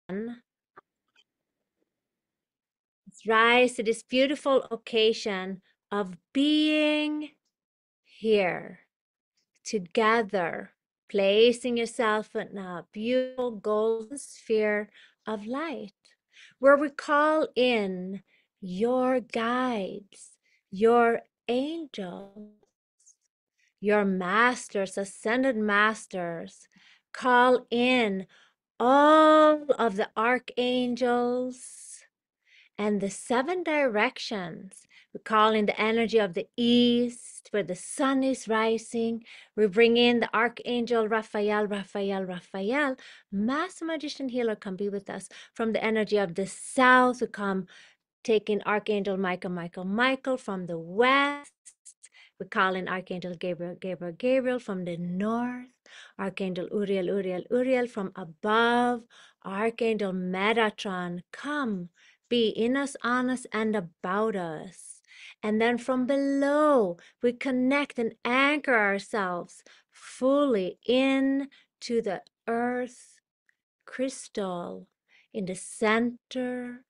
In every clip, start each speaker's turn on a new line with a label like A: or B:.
A: Let's rise to this beautiful occasion of being here together, placing yourself in a beautiful golden sphere of light, where we call in your guides, your angels, your masters, ascended masters. Call in all of the archangels and the 7 directions. We call in the energy of the east where the sun is rising. We bring in the archangel Raphael, Raphael, Raphael. Master magician healer, come be with us. From the energy of the south, we come taking archangel Michael, Michael, Michael. From the west, we call in archangel Gabriel, Gabriel, Gabriel. From the north, archangel Uriel, Uriel, Uriel. From above, archangel Metatron, come be in us, on us, and about us. And then from below, we connect and anchor ourselves fully into the earth crystal in the center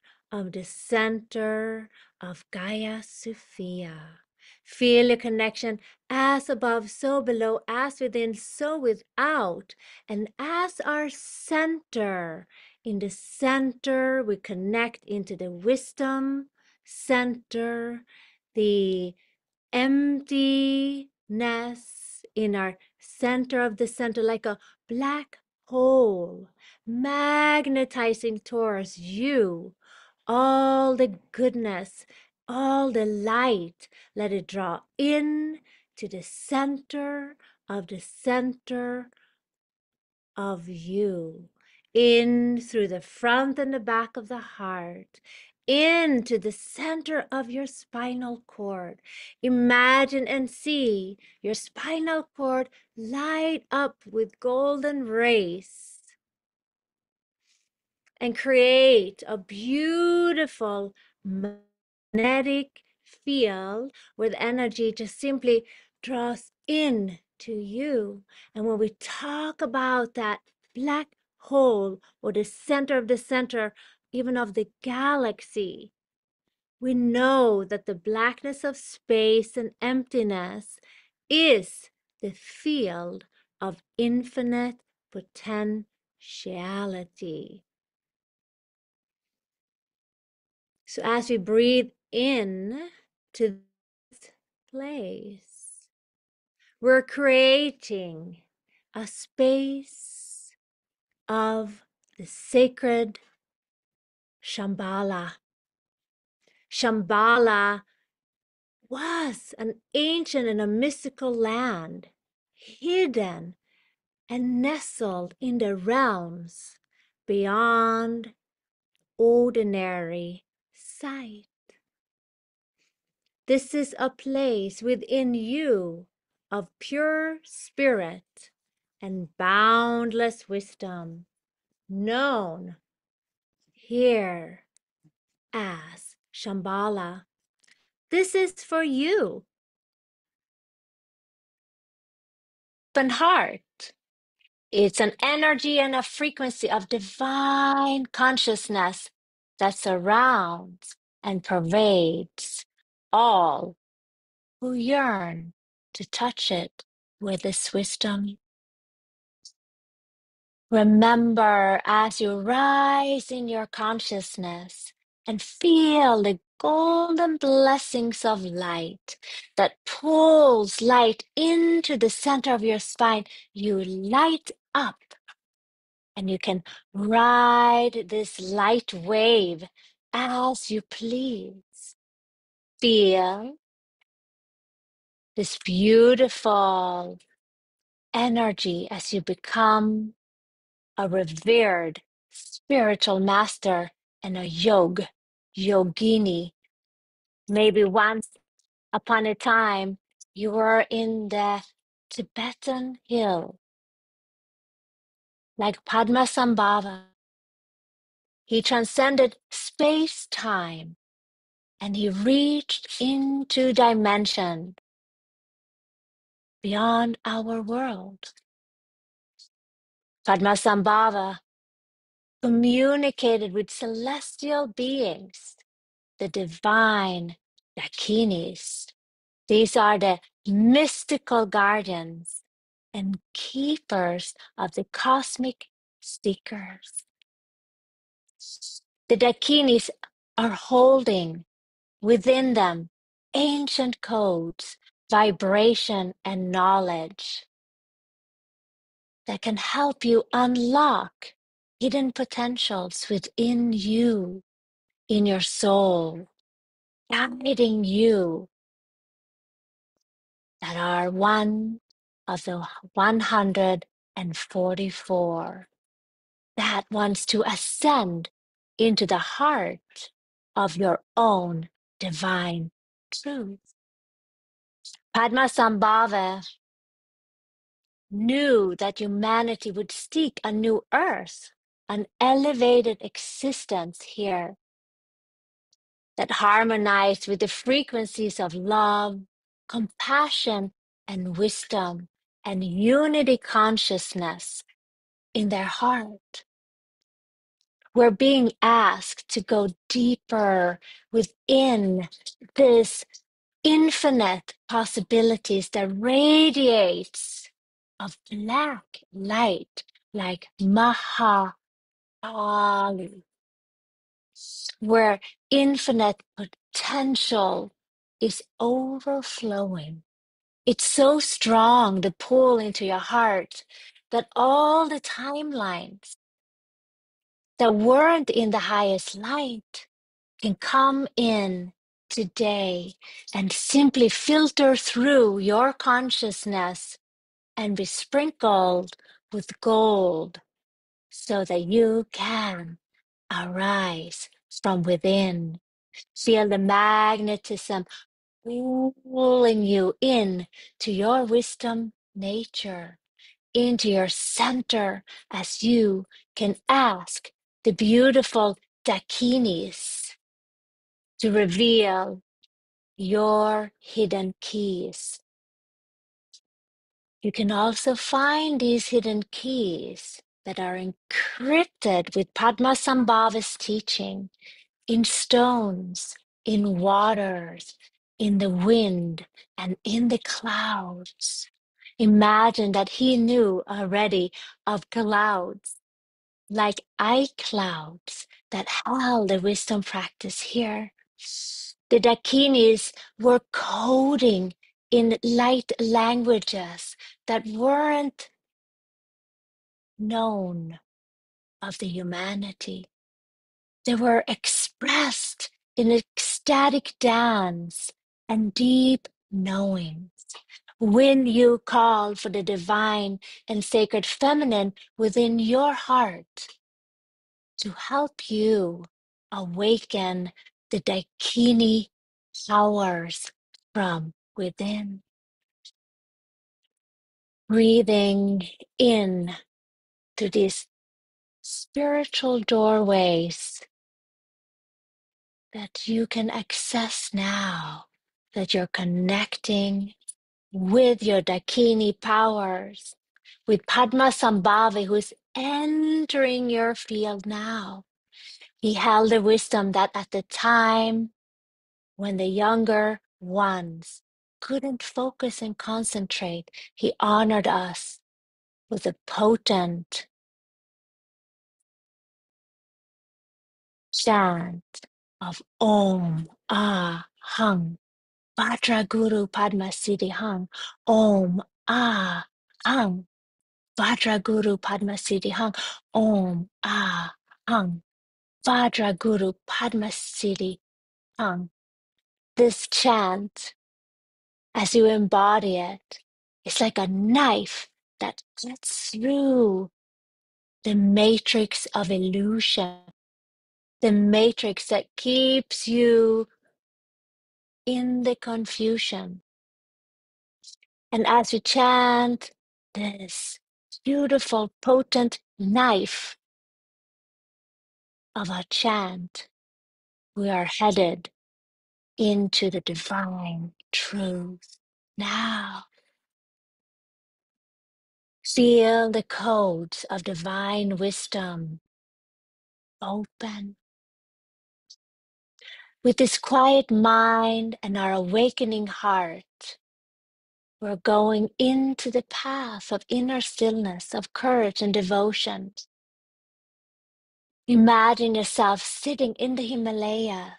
A: of Gaia Sophia. Feel your connection as above, so below, as within, so without. And as our center, in the center, we connect into the wisdom center, the emptiness in our center of the center, like a black hole, magnetizing towards you all the goodness, all the light. Let it draw in to the center of you, in through the front and the back of the heart, into the center of your spinal cord. Imagine and see your spinal cord light up with golden rays and create a beautiful magnetic field where the energy just simply draws in to you. And when we talk about that black hole or the center of the center, even of the galaxy, we know that the blackness of space and emptiness is the field of infinite potentiality. So as we breathe in to this place, we're creating a space of the sacred Shambhala. Shambhala was an ancient and a mystical land, hidden and nestled in the realms beyond ordinary sight. This is a place within you of pure spirit and boundless wisdom, known here as Shambhala. This is for you. Open heart. It's an energy and a frequency of divine consciousness that surrounds and pervades all who yearn to touch it with this wisdom. Remember as you rise in your consciousness and feel the golden blessings of light that pulls light into the center of your spine, you light up and you can ride this light wave as you please. Feel this beautiful energy as you become a revered spiritual master and a yogini. Maybe once upon a time, you were in the Tibetan hill, like Padmasambhava. He transcended space-time and he reached into dimension beyond our world. Padmasambhava communicated with celestial beings, the divine Dakinis. These are the mystical guardians and keepers of the cosmic seekers. The Dakinis are holding within them ancient codes, vibration, and knowledge that can help you unlock hidden potentials within you, in your soul, guiding you, that are one of the 144 that wants to ascend into the heart of your own divine truth. Padmasambhava knew that humanity would seek a new earth, an elevated existence here that harmonized with the frequencies of love, compassion, and wisdom, and unity consciousness in their heart. We're being asked to go deeper within this infinite possibilities that radiates of black light like Mahakali, where infinite potential is overflowing. It's so strong, the pull into your heart, that all the timelines that weren't in the highest light can come in today and simply filter through your consciousness and be sprinkled with gold so that you can arise from within. Feel the magnetism pulling you in to your wisdom nature, into your center, as you can ask the beautiful Dakinis to reveal your hidden keys. You can also find these hidden keys that are encrypted with Padmasambhava's teaching in stones, in waters, in the wind, and in the clouds. Imagine that he knew already of clouds, like eye clouds that held the wisdom practice here. The Dakinis were coding in light languages that weren't known of the humanity. They were expressed in ecstatic dance and deep knowings. When you call for the divine and sacred feminine within your heart to help you awaken the Dakini powers from within. Breathing in to these spiritual doorways that you can access now, that you're connecting with your Dakini powers, with Padmasambhava, who's entering your field now. He held the wisdom that at the time when the younger ones couldn't focus and concentrate, he honored us with a potent chant of Om Ah Hung, Vajra Guru Padma Siddhi Hung, Om Ah Hung, Vajra Guru Padma Siddhi Hung, Om Ah Hung, Vajra Guru Padma Siddhi Hung. This chant, as you embody it, it's like a knife that cuts through the matrix of illusion, the matrix that keeps you in the confusion. And as you chant this beautiful, potent knife of a chant, we are headed into the divine truth. Now, feel the codes of divine wisdom open. With this quiet mind and our awakening heart, we're going into the path of inner stillness, of courage and devotion. Imagine yourself sitting in the Himalayas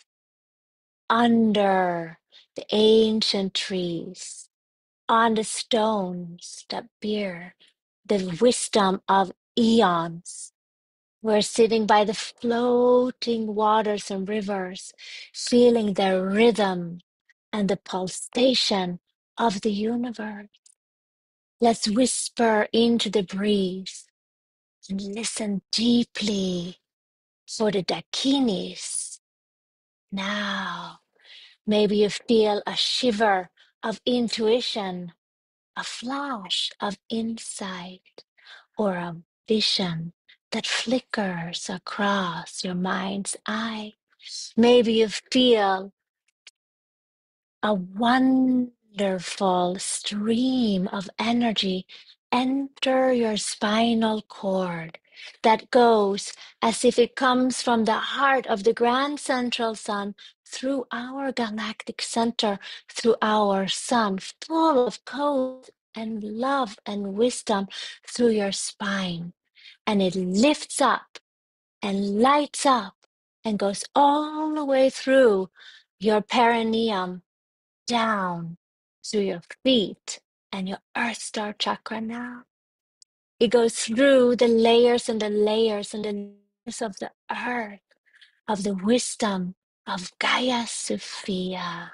A: under the ancient trees, on the stones that bear the wisdom of eons. We're sitting by the floating waters and rivers, feeling the rhythm and the pulsation of the universe. Let's whisper into the breeze and listen deeply for the dakinis. Now, maybe you feel a shiver of intuition, a flash of insight, or a vision that flickers across your mind's eye. Maybe you feel a wonderful stream of energy enter your spinal cord that goes as if it comes from the heart of the grand central sun through our galactic center, through our sun, full of code and love and wisdom through your spine. And it lifts up and lights up and goes all the way through your perineum, down through your feet and your earth star chakra now. It goes through the layers and the layers and the layers of the earth, of the wisdom of Gaia Sophia,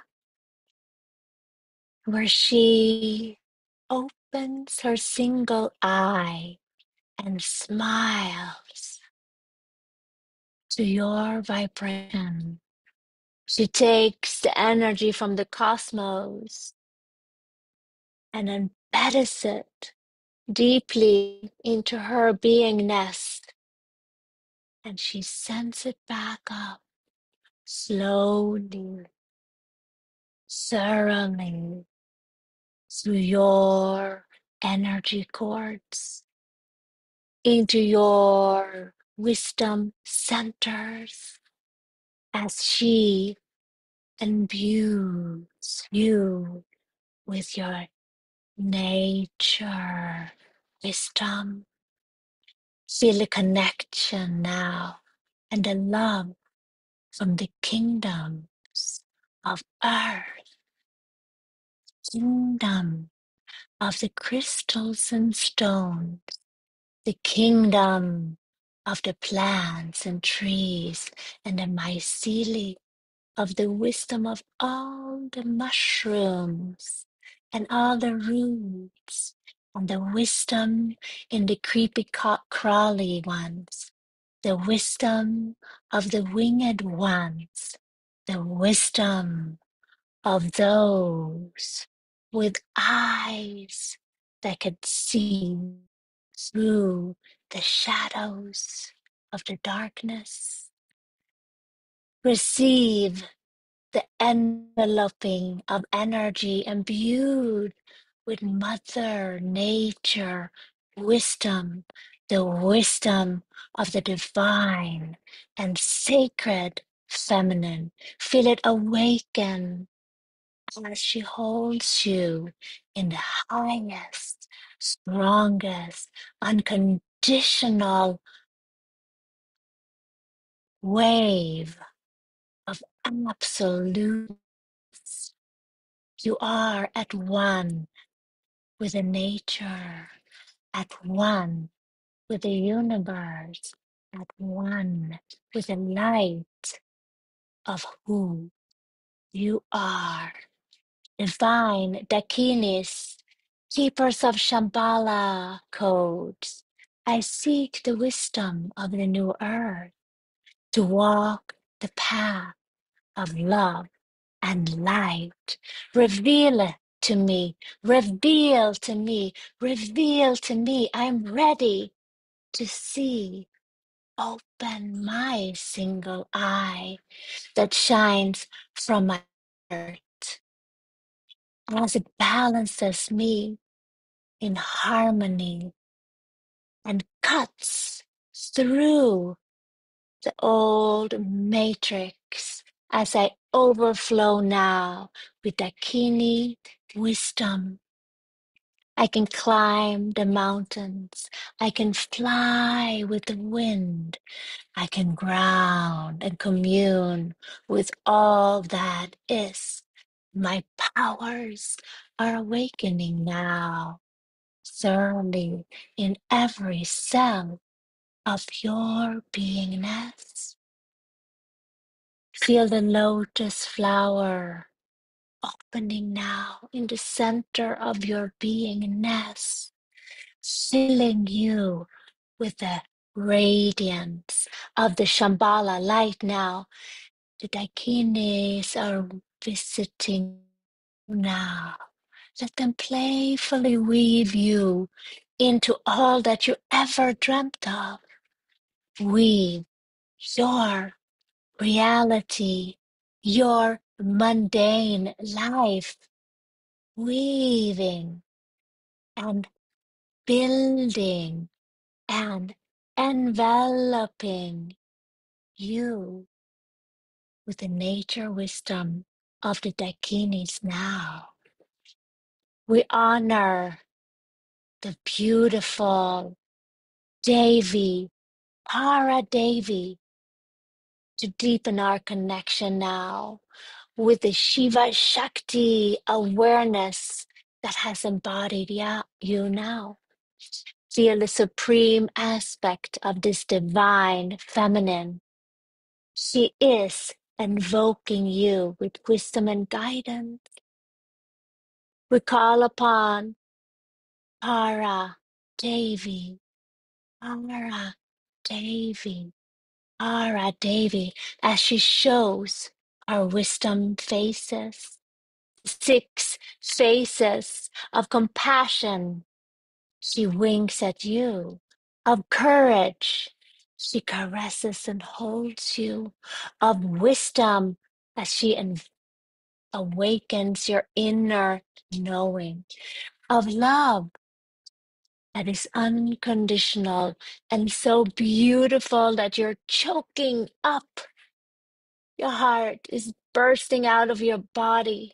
A: where she opens her single eye and smiles to your vibration. She takes the energy from the cosmos and embeds it deeply into her beingness, and she sends it back up slowly, thoroughly through your energy cords into your wisdom centers as she imbues you with your nature wisdom. Feel the connection now and the love from the kingdoms of earth, kingdom of the crystals and stones, the kingdom of the plants and trees and the myceli, of the wisdom of all the mushrooms and all the roots, and the wisdom in the creepy crawly ones, the wisdom of the winged ones, the wisdom of those with eyes that could see through the shadows of the darkness. Receive the enveloping of energy imbued with Mother Nature wisdom, the wisdom of the divine and sacred feminine. Feel it awaken as she holds you in the highest, strongest, unconditional wave of absolute. You are at one with the nature, at one with the universe, at one with the light of who you are. Divine Dakinis, keepers of Shambhala codes, I seek the wisdom of the new earth to walk the path of love and light. Reveal it to me, reveal to me, reveal to me. I'm ready to see. Open my single eye that shines from my heart as it balances me in harmony and cuts through the old matrix as I overflow now with Dakini wisdom. I can climb the mountains. I can fly with the wind. I can ground and commune with all that is. My powers are awakening now, thoroughly in every cell of your beingness. Feel the lotus flower opening now in the center of your beingness, filling you with the radiance of the Shambhala light now. The Dakinis are visiting now. Let them playfully weave you into all that you ever dreamt of. Weave your reality, your mundane life, weaving and building and enveloping you with the nature wisdom of the Dakinis now. We honor the beautiful Devi, Para Devi, to deepen our connection now with the Shiva Shakti awareness that has embodied you now. Feel the supreme aspect of this divine feminine. She is invoking you with wisdom and guidance. We call upon Para Devi, Para Devi, Para Devi, as she shows our wisdom faces, 6 faces of compassion. She winks at you, of courage. She caresses and holds you, of wisdom as she awakens your inner knowing, of love that is unconditional and so beautiful that you're choking up. Your heart is bursting out of your body.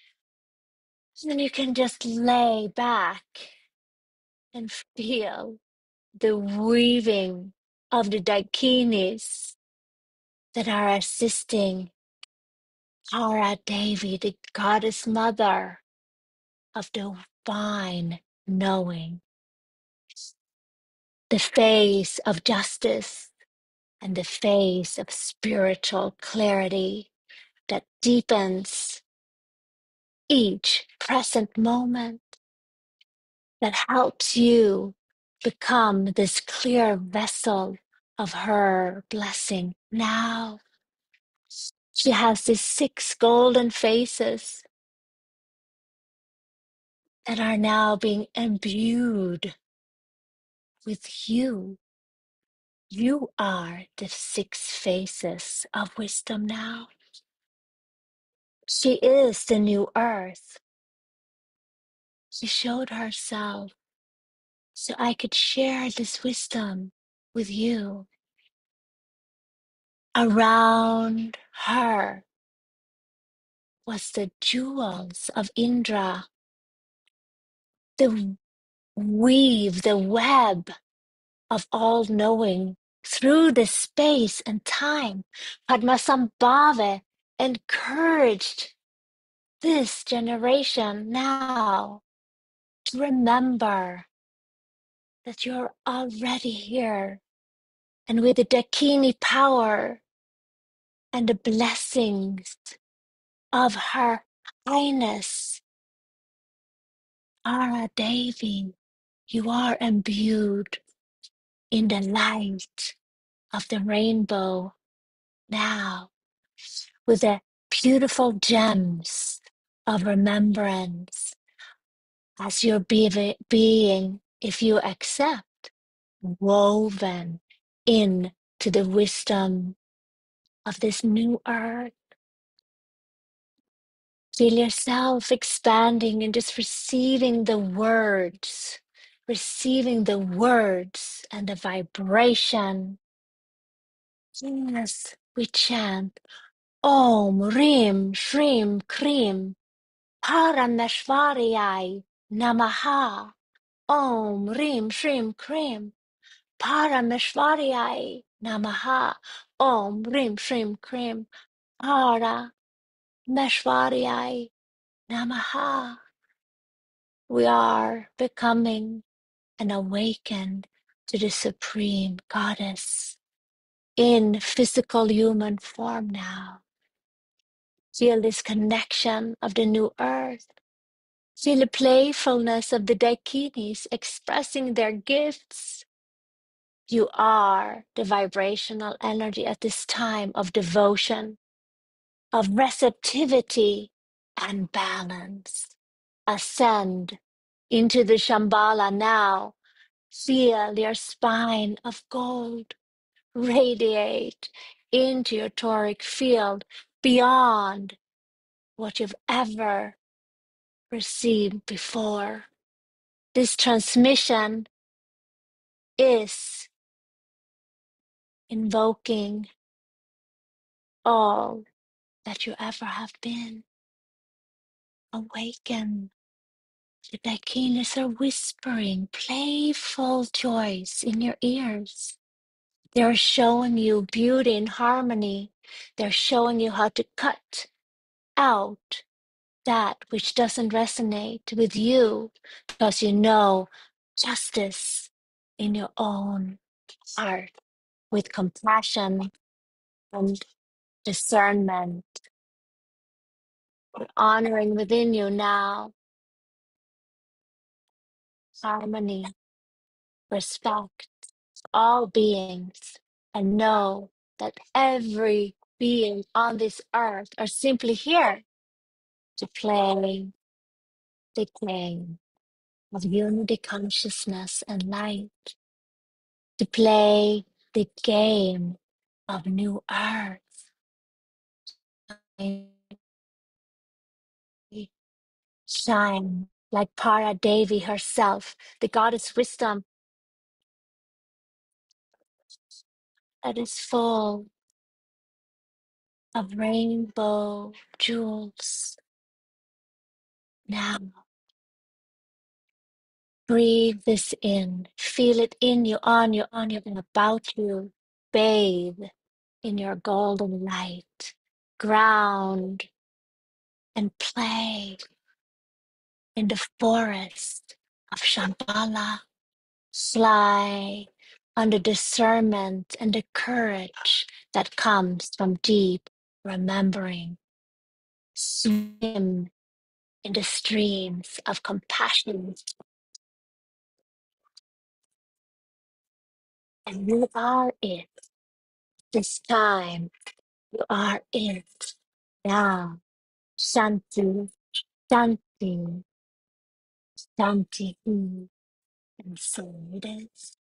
A: And you can just lay back and feel the weaving of the Dakinis that are assisting Tara Devi, the goddess mother of divine knowing, the face of justice and the face of spiritual clarity that deepens each present moment, that helps you become this clear vessel of her blessing now. She has these 6 golden faces that are now being imbued with you. You are the 6 faces of wisdom now. She is the new earth. She showed herself so I could share this wisdom with you. Around her was the jewels of Indra, the weave, the web of all knowing through the space and time. Padmasambhava encouraged this generation now to remember that you're already here, and with the Dakini power and the blessings of her highness, Ara Devi, you are imbued in the light of the rainbow now, with the beautiful gems of remembrance as your being, if you accept, woven in to the wisdom of this new earth. Feel yourself expanding and just receiving the words and the vibration Yes, we chant Om Rim Shrim Krim Parameshwariyai Namaha. Om Rim Shrim Krim Parameshwariyai Namaha. Om Rim Shrim Krim Parameshwariyai Namaha. We are becoming and awakened to the Supreme Goddess in physical human form now. Feel this connection of the new earth. Feel the playfulness of the Dakinis expressing their gifts. You are the vibrational energy at this time of devotion, of receptivity and balance. Ascend into the Shambhala now. Feel your spine of gold radiate into your toric field beyond what you've ever received before. This transmission is invoking all that you ever have been. Awaken. The Dakinis are whispering playful joys in your ears. They're showing you beauty and harmony. They're showing you how to cut out that which doesn't resonate with you because you know justice in your own heart with compassion and discernment. Honoring within you now harmony, respect all beings, and know that every being on this earth are simply here to play the game of unity consciousness and light, to play the game of new earth. Shine like Para Devi herself, the goddess wisdom that is full of rainbow jewels. Now breathe this in, feel it in you, on you, and about you. Bathe in your golden light. Ground and play in the forest of Shambhala. Fly under discernment and the courage that comes from deep remembering. Swim in the streams of compassion, and you are it. This time, you are it. Now, Shanti, Shanti, Shanti. And so it is.